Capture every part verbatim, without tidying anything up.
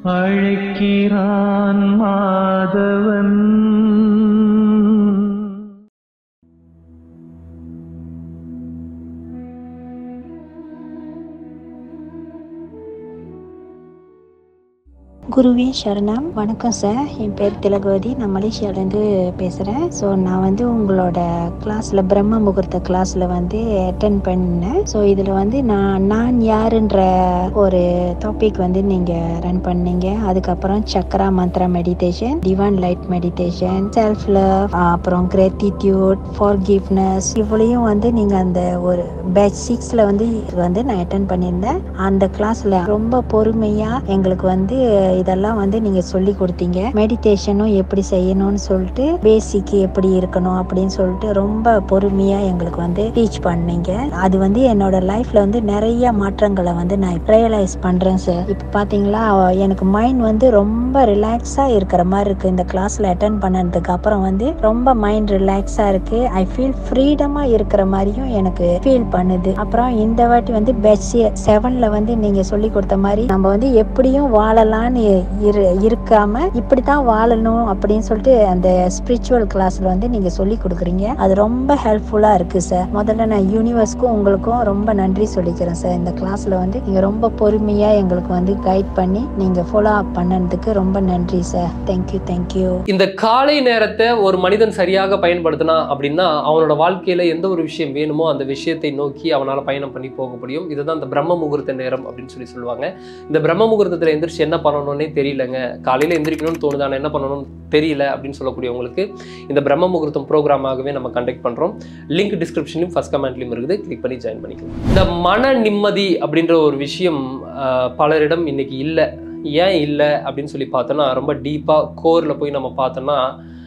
அழைக்கிறான் மாதவன். குருவே சரணம். வணக்கம் சார், என் பேர் திலகவதி, நான் மலேசியாவிலேருந்து பேசுகிறேன். ஸோ நான் வந்து உங்களோட கிளாஸில் பிரம்ம முகூர்த்த கிளாஸில் வந்து அட்டென்ட் பண்ணேன். ஸோ இதில் வந்து நான் நான் யாருன்ற ஒரு டாபிக் வந்து நீங்கள் ரன் பண்ணீங்க. அதுக்கப்புறம் chakra mantra meditation, divine light meditation, self love, அப்புறம் கிராட்டிடியூட், ஃபார்கிவ்னஸ், இவ்வளையும் வந்து நீங்கள் அந்த ஒரு பேட்ச் சிக்ஸில் வந்து வந்து நான் அட்டென்ட் பண்ணியிருந்தேன். அந்த கிளாஸில் ரொம்ப பொறுமையாக எங்களுக்கு வந்து இதெல்லாம் வந்து நீங்க சொல்லி கொடுத்தீங்க. மெடிடேஷனும் எப்படி செய்யணும்னு சொல்லிட்டு, பேசிக் எப்படி இருக்கணும் அப்படின்னு சொல்லிட்டு ரொம்ப பொறுமையா எங்களுக்கு வந்து டீச் பண்ணீங்க. அது வந்து என்னோட லைஃப்ல வந்து நிறைய மாற்றங்களை வந்து நான் ரியலைஸ் பண்றேன் சார். இப்ப பாத்தீங்களா, எனக்கு மைண்ட் வந்து ரொம்ப ரிலாக்ஸா இருக்கிற மாதிரி இருக்கு. இந்த கிளாஸ்ல அட்டென்ட் பண்ணதுக்கு அப்புறம் வந்து ரொம்ப மைண்ட் ரிலாக்ஸா இருக்கு. ஐ ஃபீல் ஃப்ரீடமா இருக்கிற மாதிரியும் எனக்கு ஃபீல் பண்ணுது. அப்புறம் இந்த வாட்டி வந்து பேட்ச் செவன்ல வந்து நீங்க சொல்லி கொடுத்த மாதிரி நம்ம வந்து எப்படியும் வாழலாம்னு இரு இருக்காம இப்படித்தான் வாழணும் அப்படின்னு சொல்லிட்டு அந்த ஸ்பிரிச்சுவல் கிளாஸ்ல வந்து நீங்க சொல்லி கொடுக்குறீங்க. அது ரொம்ப ஹெல்ப்ஃபுல்லா இருக்கு சார். முதல்ல நான் யூனிவர்ஸ்க்கும் உங்களுக்கும் ரொம்ப நன்றி சொல்லிக்கிறேன் சார். இந்த கிளாஸ்ல வந்து நீங்க ரொம்ப பொறுமையா எங்களுக்கு வந்து கைட் பண்ணி நீங்க ஃபாலோ அப் பண்ணதுக்கு ரொம்ப நன்றி சார். Thank you thank you. இந்த காலை நேரத்தை ஒரு மனிதன் சரியாக பயன்படுத்தினா அப்படின்னா அவனோட வாழ்க்கையில எந்த ஒரு விஷயம் வேணுமோ அந்த விஷயத்தை நோக்கி அவனால பயணம் பண்ணி போக முடியும். இதுதான் இந்த பிரம்ம முகூர்த்த நேரம் அப்படின்னு சொல்லி சொல்லுவாங்க. இந்த பிரம்ம முகூர்த்தத்துல எந்திரிச்சு என்ன பண்ணணும்னே தெரியலங்க, காலையில எந்திரிக்கணும்னு தோணுது ஆனா என்ன பண்ணணும்னு தெரியல அப்படின்னு சொல்லக்கூடியவங்களுக்கு இந்த பிரம்ம முகூர்த்தம் ப்ரோக்ராமாகவே நம்ம கண்டக்ட் பண்றோம். லிங்க் டிஸ்கிரிப்ஷன்லையும் ஃபர்ஸ்ட் கமெண்ட்லையும் இருக்குது, கிளிக் பண்ணி ஜாயின் பண்ணிக்கலாம். இந்த மன நிம்மதி அப்படின்ற ஒரு விஷயம் பலரிடம் இன்னைக்கு இல்லை. ஏன் இல்லை அப்படின்னு சொல்லி பார்த்தோன்னா, ரொம்ப டீப்பாக கோரில் போய் நம்ம பார்த்தோன்னா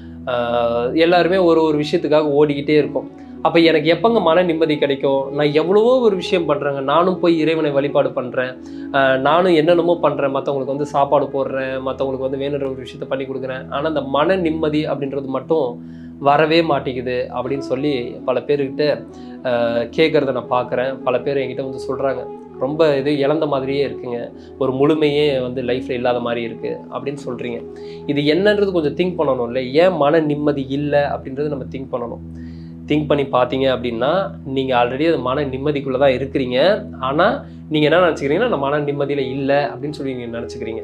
எல்லாருமே ஒரு ஒரு விஷயத்துக்காக ஓடிக்கிட்டே இருக்கோம். அப்போ எனக்கு எப்போங்க மன நிம்மதி கிடைக்கும்? நான் எவ்வளவோ ஒரு விஷயம் பண்ணுறேங்க, நானும் போய் இறைவனை வழிபாடு பண்ணுறேன், நானும் என்னென்னமோ பண்ணுறேன், மற்றவங்களுக்கு வந்து சாப்பாடு போடுறேன், மற்றவங்களுக்கு வந்து வேணுன்ற ஒரு விஷயத்த பண்ணி கொடுக்குறேன், ஆனால் அந்த மன நிம்மதி அப்படின்றது மட்டும் வரவே மாட்டேங்குது அப்படின்னு சொல்லி பல பேர்கிட்ட கேட்குறத நான் பார்க்குறேன். பல பேர் என்கிட்ட வந்து சொல்கிறாங்க, ரொம்ப இது இழந்த மாதிரியே இருக்குங்க, ஒரு முழுமையே வந்து லைஃப்பில் இல்லாத மாதிரி இருக்குது அப்படின்னு சொல்கிறீங்க. இது என்னன்றது கொஞ்சம் திங்க் பண்ணணும் இல்லை? ஏன் மன நிம்மதி இல்லை அப்படின்றது நம்ம திங்க் பண்ணணும். திங்க் பண்ணி பார்த்தீங்க அப்படின்னா நீங்கள் ஆல்ரெடி அது மன நிம்மதிக்குள்ளே தான் இருக்கிறீங்க. ஆனால் நீங்கள் என்ன நினச்சிக்கிறீங்கன்னா நான் மன நிம்மதியில் இல்லை அப்படின்னு சொல்லி நீங்கள் நினச்சிக்கிறீங்க.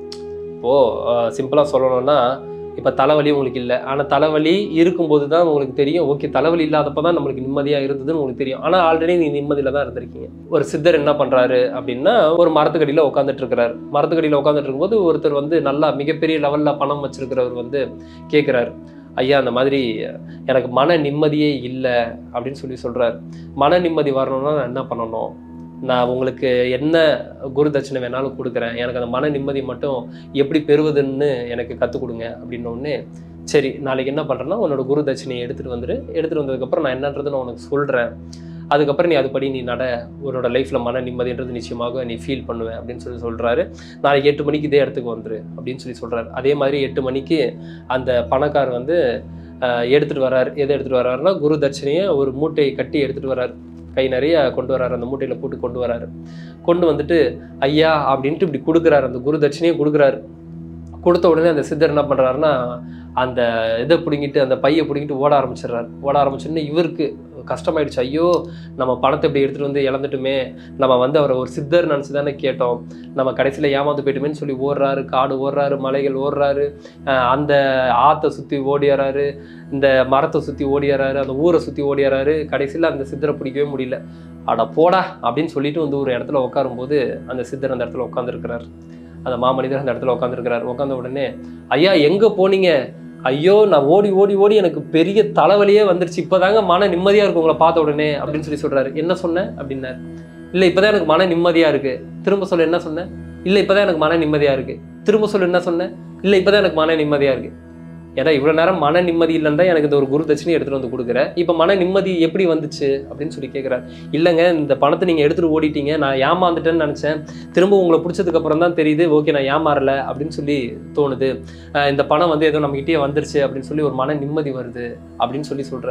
இப்போது சிம்பிளாக சொல்லணும்னா, இப்போ தலைவலி உங்களுக்கு இல்லை, ஆனால் தலைவலி இருக்கும்போது தான் உங்களுக்கு தெரியும், ஓகே தலைவலி இல்லாதப்போ தான் நம்மளுக்கு நிம்மதியாக இருந்ததுன்னு உங்களுக்கு தெரியும். ஆனால் ஆல்ரெடி நீங்கள் நிம்மதியில் தான் இருந்திருக்கீங்க. ஒரு சித்தர் என்ன பண்ணுறாரு அப்படின்னா, ஒரு மரத்துக்கடியில் உட்காந்துட்டு இருக்கிறாரு. மரத்துக்கடியில் உட்காந்துட்டு இருக்கும்போது ஒருத்தர் வந்து நல்லா மிகப்பெரிய லெவலில் பணம் வச்சிருக்கிறவர் வந்து கேட்குறாரு, ஐயா அந்த மாதிரி எனக்கு மன நிம்மதியே இல்லை அப்படின்னு சொல்லி சொல்கிறார். மன நிம்மதி வரணும்னா நான் என்ன பண்ணணும்? நான் உங்களுக்கு என்ன குரு தட்சணை வேணாலும் கொடுக்குறேன், எனக்கு அந்த மன நிம்மதி மட்டும் எப்படி பெறுவதுன்னு எனக்கு கற்றுக் கொடுங்க அப்படின்னோடனே, சரி நாளைக்கு என்ன பண்ணுறேன்னா உன்னோட குரு தட்சணையை எடுத்துகிட்டு வந்துடு, எடுத்துகிட்டு வந்ததுக்கப்புறம் நான் என்னன்றது நான் உனக்கு சொல்கிறேன், அதுக்கப்புறம் நீ அதுபடி நீ நட, உன்னோட லைஃப்பில் மன நிம்மதின்றது நிச்சயமாக நீ ஃபீல் பண்ணுவேன் அப்படின்னு சொல்லி சொல்கிறாரு. நாளைக்கு எட்டு மணிக்கு இதே இடத்துக்கு வந்துரு அப்படின்னு சொல்லி சொல்கிறாரு. அதே மாதிரி எட்டு மணிக்கு அந்த பணக்கார் வந்து எடுத்துகிட்டு வர்றாரு. எதை எடுத்துகிட்டு வர்றாருன்னா குரு தட்சணையை ஒரு மூட்டையை கட்டி எடுத்துகிட்டு வர்றாரு. கை நிறைய கொண்டு வர்றாரு, அந்த மூட்டையில் போட்டு கொண்டு வர்றாரு. கொண்டு வந்துட்டு ஐயா அப்படின்ட்டு இப்படி கொடுக்குறாரு, அந்த குரு தட்சணையை கொடுக்குறாரு. கொடுத்த உடனே அந்த சித்தர் என்ன பண்ணுறாருன்னா அந்த இதை பிடிங்கிட்டு அந்த பையை பிடிங்கிட்டு ஓட ஆரம்பிச்சிடுறாரு. ஓட ஆரம்பிச்சோடனே இவருக்கு கஷ்டமாயிடுச்சு, ஐயோ நம்ம பணத்தை இப்படி எடுத்துகிட்டு வந்து இழந்துட்டுமே, நம்ம வந்து அவரை ஒரு சித்தர் நினச்சி தானே கேட்டோம், நம்ம கடைசியில் ஏமாந்து போயிட்டுமேன்னு சொல்லி ஓடுறாரு. காடு ஓடுறாரு, மலைகள் ஓடுறாரு, அந்த ஆற்றை சுற்றி ஓடியாராரு, இந்த மரத்தை சுற்றி ஓடியாராரு, அந்த ஊரை சுற்றி ஓடியாராரு. கடைசியில் அந்த சித்தரை பிடிக்கவே முடியல. அட போடா அப்படின்னு சொல்லிட்டு வந்து ஒரு இடத்துல உட்காரும்போது அந்த சித்தர் அந்த இடத்துல உட்காந்துருக்கிறார். அந்த மாமனிதர் அந்த இடத்துல உட்காந்துருக்கிறார். உட்காந்த உடனே ஐயா எங்கே போனீங்க? ஐயோ நான் ஓடி ஓடி ஓடி எனக்கு பெரிய தலைவலியே வந்துருச்சு, இப்போதாங்க மன நிம்மதியாக இருக்கும் உங்களை பார்த்த உடனே அப்படின்னு சொல்லி சொல்கிறாரு. என்ன சொன்னேன் அப்படின்னாரு. இல்லை இப்போதான் எனக்கு மன நிம்மதியாக இருக்குது. திரும்ப சொல்ல என்ன சொன்னேன்? இல்லை இப்போதான் எனக்கு மன நிம்மதியாக இருக்குது. திரும்ப சொல்ல என்ன சொன்னேன்? இல்லை இப்போதான் எனக்கு மன நிம்மதியாக இருக்குது. ஏன்னா இவ்வளோ நேரம் மன நிம்மதி இல்லைன்னா எனக்கு இந்த ஒரு குரு தட்சணையை எடுத்துகிட்டு வந்து கொடுக்குறேன், இப்போ மன நிம்மதி எப்படி வந்துச்சு அப்படின்னு சொல்லி கேட்குறாரு. இல்லைங்க இந்த பணத்தை நீங்கள் எடுத்துகிட்டு ஓடிட்டீங்க, நான் ஏமாந்துட்டேன்னு நினச்சேன், திரும்ப உங்களை பிடிச்சதுக்கப்புறம் தான் தெரியுது ஓகே நான் ஏமாறலை அப்படின்னு சொல்லி தோணுது, இந்த பணம் வந்து ஏதோ நம்மகிட்டே வந்துருச்சு அப்படின்னு சொல்லி ஒரு மன நிம்மதி வருது அப்படின்னு சொல்லி சொல்கிறார்.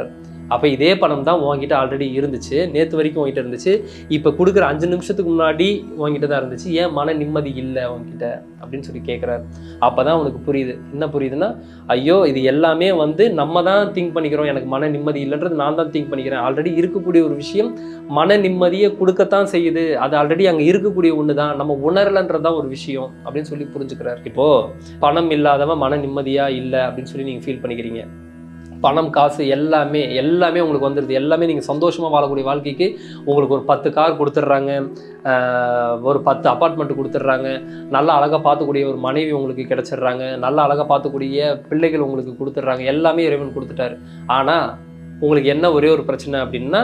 அப்போ இதே பணம் தான் உங்ககிட்ட ஆல்ரெடி இருந்துச்சு, நேற்று வரைக்கும் உங்ககிட்ட இருந்துச்சு, இப்போ கொடுக்குற அஞ்சு நிமிஷத்துக்கு முன்னாடி உங்ககிட்ட தான் இருந்துச்சு, ஏன் மன நிம்மதி இல்லை உங்ககிட்ட அப்படின்னு சொல்லி கேட்குறாரு. அப்போ தான் உனக்கு புரியுது. என்ன புரியுதுன்னா, ஐயோ இது எல்லாமே வந்து நம்ம தான் திங்க் பண்ணிக்கிறோம், எனக்கு மன நிம்மதி இல்லைன்றது நான் தான் திங்க் பண்ணிக்கிறேன். ஆல்ரெடி இருக்கக்கூடிய ஒரு விஷயம் மன நிம்மதியை கொடுக்கத்தான் செய்யுது, அது ஆல்ரெடி அங்கே இருக்கக்கூடிய ஒன்று தான், நம்ம உணரலன்றது தான் ஒரு விஷயம் அப்படின்னு சொல்லி புரிஞ்சுக்கிறார். இப்போது பணம் இல்லாதவன் மன நிம்மதியாக இல்லை அப்படின்னு சொல்லி நீங்கள் ஃபீல் பண்ணிக்கிறீங்க. பணம் காசு எல்லாமே எல்லாமே உங்களுக்கு வந்துடுது, எல்லாமே நீங்கள் சந்தோஷமாக வாழக்கூடிய வாழ்க்கைக்கு உங்களுக்கு ஒரு பத்து கார் கொடுத்துட்றாங்க, ஒரு பத்து அப்பார்ட்மெண்ட் கொடுத்துட்றாங்க, நல்லா அழகாக பார்த்துக்கூடிய ஒரு மனைவி உங்களுக்கு கிடச்சிட்றாங்க, நல்லா அழகாக பார்த்துக்கூடிய பிள்ளைகள் உங்களுக்கு கொடுத்துட்றாங்க, எல்லாமே இறைவன் கொடுத்துட்டாரு. ஆனால் உங்களுக்கு என்ன ஒரே ஒரு பிரச்சனை அப்படின்னா,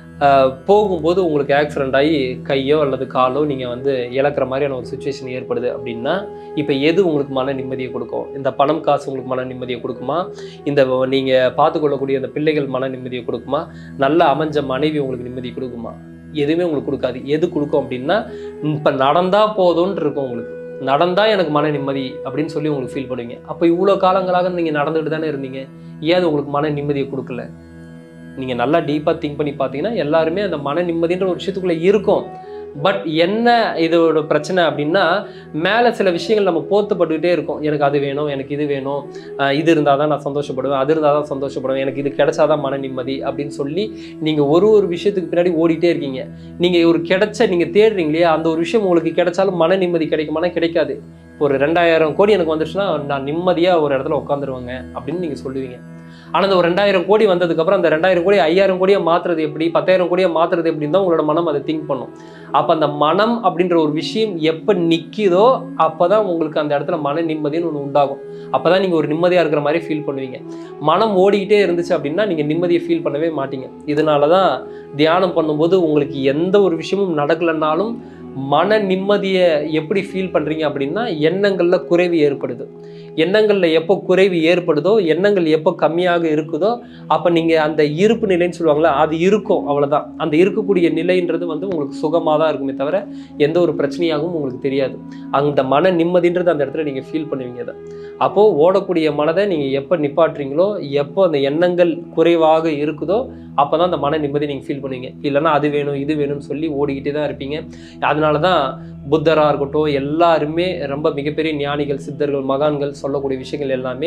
போகும்போது உங்களுக்கு ஆக்சிடென்ட் ஆகி கையோ அல்லது காலோ நீங்கள் வந்து இழக்கிற மாதிரியான ஒரு சுச்சுவேஷன் ஏற்படுது அப்படின்னா, இப்போ எது உங்களுக்கு மன நிம்மதியை கொடுக்கும்? இந்த பணம் காசு உங்களுக்கு மன நிம்மதியை கொடுக்குமா? இந்த நீங்கள் பார்த்துக்கொள்ளக்கூடிய அந்த பிள்ளைகள் மன நிம்மதியை கொடுக்குமா? நல்ல அமைஞ்ச மனைவி உங்களுக்கு நிம்மதி கொடுக்குமா? எதுவுமே உங்களுக்கு கொடுக்காது. எது கொடுக்கும் அப்படின்னா, இப்போ நடந்தால் போதும்னு இருக்கும் உங்களுக்கு, நடந்தால் எனக்கு மன நிம்மதி அப்படின்னு சொல்லி உங்களுக்கு ஃபீல் பண்ணுவீங்க. அப்போ இவ்வளோ காலங்களாக நீங்கள் நடந்துகிட்டு தானே இருந்தீங்க, ஏன் அது உங்களுக்கு மன நிம்மதியை கொடுக்கல? நீங்கள் நல்லா டீப்பாக திங்க் பண்ணி பார்த்தீங்கன்னா எல்லாருமே அந்த மன நிம்மதின்ற ஒரு விஷயத்துக்குள்ளே இருக்கும். பட் என்ன இதோட பிரச்சனை அப்படின்னா, மேலே சில விஷயங்கள் நம்ம போர்த்துப்பட்டுக்கிட்டே இருக்கும். எனக்கு அது வேணும், எனக்கு இது வேணும், இது இருந்தால் தான் நான் சந்தோஷப்படுவேன், அது இருந்தால் தான் சந்தோஷப்படுவேன், எனக்கு இது கிடைச்சாதான் மன நிம்மதி அப்படின்னு சொல்லி நீங்கள் ஒரு ஒரு விஷயத்துக்கு பின்னாடி ஓடிட்டே இருக்கீங்க. நீங்கள் ஒரு கிடைச்ச நீங்கள் தேடுறீங்க இல்லையா, அந்த ஒரு விஷயம் உங்களுக்கு கிடைச்சாலும் மன நிம்மதி கிடைக்குமானா கிடைக்காது. ஒரு ரெண்டாயிரம் கோடி எனக்கு வந்துருச்சுன்னா நான் நிம்மதியாக ஒரு இடத்துல உட்காந்துருவேங்க அப்படின்னு நீங்கள் சொல்லுவீங்க. ஆனால் அந்த ஒரு ரெண்டாயிரம் கோடி வந்ததுக்கப்புறம் அந்த ரெண்டாயிரம் கோடி ஐயாயிரம் கோடியை மாற்றுறது எப்படி, பத்தாயிரம் கோடியை மாற்றுறது எப்படின்னு தான் உங்களோட மனம் அதை திங்க் பண்ணும். அப்போ அந்த மனம் அப்படின்ற ஒரு விஷயம் எப்போ நிற்கிதோ அப்போ தான் உங்களுக்கு அந்த இடத்துல மன நிம்மதின்னு ஒன்று உண்டாகும். அப்போ தான் நீங்கள் ஒரு நிம்மதியாக இருக்கிற மாதிரி ஃபீல் பண்ணுவீங்க. மனம் ஓடிக்கிட்டே இருந்துச்சு அப்படின்னா நீங்கள் நிம்மதியை ஃபீல் பண்ணவே மாட்டீங்க. இதனால தான் தியானம் பண்ணும்போது உங்களுக்கு எந்த ஒரு விஷயமும் நடக்கலைன்னாலும் மன நிம்மதியை எப்படி ஃபீல் பண்ணுறீங்க அப்படின்னா, எண்ணங்களில் குறைவு ஏற்படுது. எண்ணங்களில் எப்போ குறைவு ஏற்படுதோ, எண்ணங்கள் எப்போ கம்மியாக இருக்குதோ அப்போ நீங்கள் அந்த இருப்பு நிலைன்னு சொல்லுவாங்களே அது இருக்கும், அவ்வளோதான். அந்த இருக்கக்கூடிய நிலைன்றது வந்து உங்களுக்கு சுகமாக தான் இருக்குமே தவிர எந்த ஒரு பிரச்சனையாகவும் உங்களுக்கு தெரியாது. அந்த மன நிம்மதின்றது அந்த இடத்துல நீங்கள் ஃபீல் பண்ணுவீங்க. அதை அப்போது ஓடக்கூடிய மனதை நீங்கள் எப்போ நிப்பாட்டுறீங்களோ, எப்போ அந்த எண்ணங்கள் குறைவாக இருக்குதோ அப்போ தான் அந்த மன நிம்மதி நீங்கள் ஃபீல் பண்ணுவீங்க. இல்லைன்னா அது வேணும் இது வேணும்னு சொல்லி ஓடிக்கிட்டே தான் இருப்பீங்க. அதனால தான் புத்தராக இருக்கட்டும், எல்லாருமே ரொம்ப மிகப்பெரிய ஞானிகள், சித்தர்கள், மகான்கள் சொல்லக்கூடிய விஷயங்கள் எல்லாமே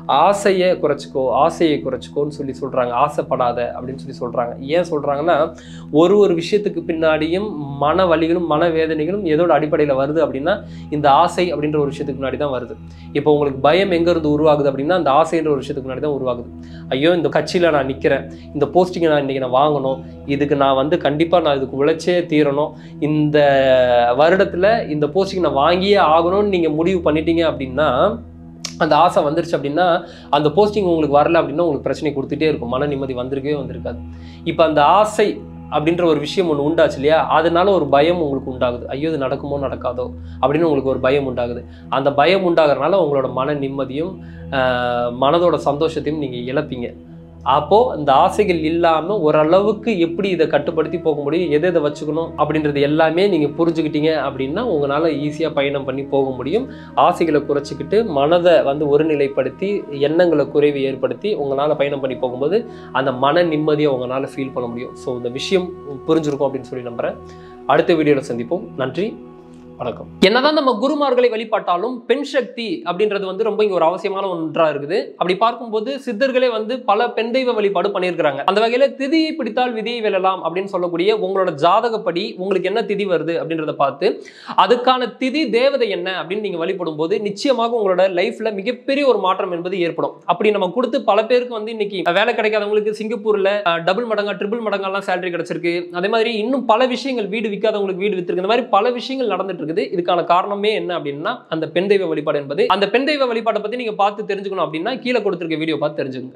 ஆசையை குறைச்சிக்கோ ஆசையை குறைச்சிக்கோன்னு சொல்லி சொல்கிறாங்க. ஆசைப்படாத அப்படின்னு சொல்லி சொல்கிறாங்க. ஏன் சொல்கிறாங்கன்னா, ஒரு ஒரு விஷயத்துக்கு பின்னாடியும் மன வலிகளும் மன வேதனைகளும் எதோட அடிப்படையில் வருது அப்படின்னா இந்த ஆசை அப்படின்ற ஒரு விஷயத்துக்கு முன்னாடி தான் வருது. இப்போ உங்களுக்கு பயம் எங்கேருந்து உருவாகுது அப்படின்னா அந்த ஆசைன்ற ஒரு விஷயத்துக்கு முன்னாடி தான் உருவாகுது. ஐயோ இந்த கட்சியில் நான் நிற்கிறேன், இந்த போஸ்டிங்கை நான் இன்றைக்கி நான் வாங்கணும், இதுக்கு நான் வந்து கண்டிப்பாக நான் இதுக்கு உழைச்சே தீரணும், இந்த வருடத்தில் இந்த போஸ்டிங் நான் வாங்கியே ஆகணும்னு நீங்கள் முடிவு பண்ணிட்டீங்க அப்படின்னா, அந்த ஆசை வந்துருச்சு அப்படின்னா அந்த போஸ்டிங் உங்களுக்கு வரல அப்படின்னா உங்களுக்கு பிரச்சனை கொடுத்துட்டே இருக்கும், மன நிம்மதி வந்திருக்கவே வந்திருக்காது. இப்போ அந்த ஆசை அப்படின்ற ஒரு விஷயம் ஒன்று உண்டாச்சு இல்லையா, அதனால ஒரு பயம் உங்களுக்கு உண்டாகுது. ஐயோ இது நடக்குமோ நடக்காதோ அப்படின்னு உங்களுக்கு ஒரு பயம் உண்டாகுது. அந்த பயம் உண்டாகிறதுனால உங்களோட மன நிம்மதியும் மனதோட சந்தோஷத்தையும் நீங்கள் இழப்பீங்க. அப்போது இந்த ஆசைகள் இல்லாமல் ஓரளவுக்கு எப்படி இதை கட்டுப்படுத்தி போக முடியும், எதை எதை வச்சுக்கணும் அப்படின்றது எல்லாமே நீங்கள் புரிஞ்சுக்கிட்டீங்க அப்படின்னா உங்களால் ஈஸியாக பயணம் பண்ணி போக முடியும். ஆசைகளை குறைச்சிக்கிட்டு மனதை வந்து ஒருநிலைப்படுத்தி எண்ணங்களை குறைவு ஏற்படுத்தி உங்களால் பயணம் பண்ணி போகும்போது அந்த மன நிம்மதியை உங்களால் ஃபீல் பண்ண முடியும். ஸோ இந்த விஷயம் புரிஞ்சிருக்கும் அப்படின்னு சொல்லி நம்புகிறேன். அடுத்த வீடியோவில் சந்திப்போம். நன்றி, வணக்கம். என்னதான் நம்ம குருமார்களை வழிபாட்டாலும் பெண் சக்தி அப்படின்றது வந்து ரொம்ப இங்க ஒரு அவசியமான ஒன்றா இருக்குது. அப்படி பார்க்கும்போது சித்தர்களே வந்து பல பெண் தெய்வ வழிபாடு பண்ணியிருக்கிறாங்க. அந்த வகையில திதியை பிடித்தால் விதியை வெல்லலாம் அப்படின்னு சொல்லக்கூடிய உங்களோட ஜாதகப்படி உங்களுக்கு என்ன திதி வருது அப்படின்றத பார்த்து அதுக்கான திதி தேவதை என்ன அப்படின்னு நீங்க வழிபடும் போது நிச்சயமாக உங்களோட லைஃப்ல மிகப்பெரிய ஒரு மாற்றம் என்பது ஏற்படும். அப்படி நம்ம கொடுத்து பல பேருக்கு வந்து இன்னைக்கு வேலை கிடைக்காதவங்களுக்கு சிங்கப்பூர்ல டபுள் மடங்கா ட்ரிபிள் மடங்கெல்லாம் சேலரி கிடைச்சிருக்கு. அதே மாதிரி இன்னும் பல விஷயங்கள், வீடு விற்காதவங்களுக்கு வீடு வித்திருக்கு. இந்த மாதிரி பல விஷயங்கள் நடந்துட்டு. இதுக்கான காரணமே என்ன அப்படின்னா அந்த பெண் தெய்வ வழிபாடு என்பது. அந்த பெண் தெய்வ வழிபாட்டை பத்தி நீங்க பார்த்து தெரிஞ்சுக்கணும் அப்படின்னா கீழே கொடுத்திருக்க வீடியோ பார்த்து தெரிஞ்சுக்கணும்.